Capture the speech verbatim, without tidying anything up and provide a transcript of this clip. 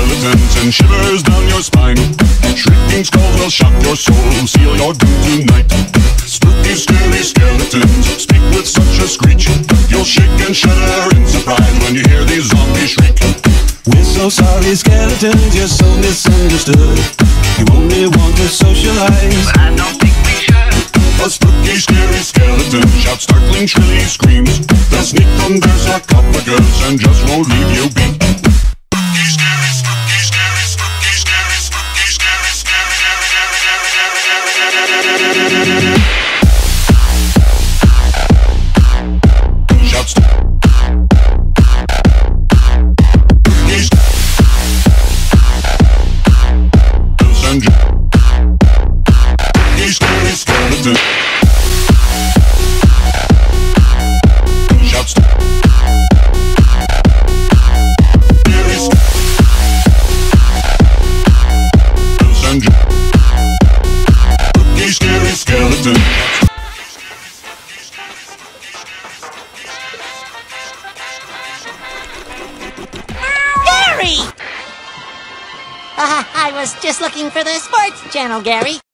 skeletons and shivers down your spine. Shrieking skulls will shock your soul, seal your doom tonight. Spooky, scary skeletons speak with such a screech. You'll shake and shudder in surprise when you hear these zombies shriek. We're so sorry, skeletons, you're so misunderstood. You only want to socialize, but I don't think we should. A spooky, scary skeleton shouts startling, shrilly screams. They'll sneak under sarcophagus and just won't leave you be. Spooky, scary, spooky, scary, spooky, scary, spooky, scary, scary, scary, shouts. Spooky, scary skeleton. Shouts. Spooky, scary skeleton. Gary! Uh, I was just looking for the sports channel, Gary.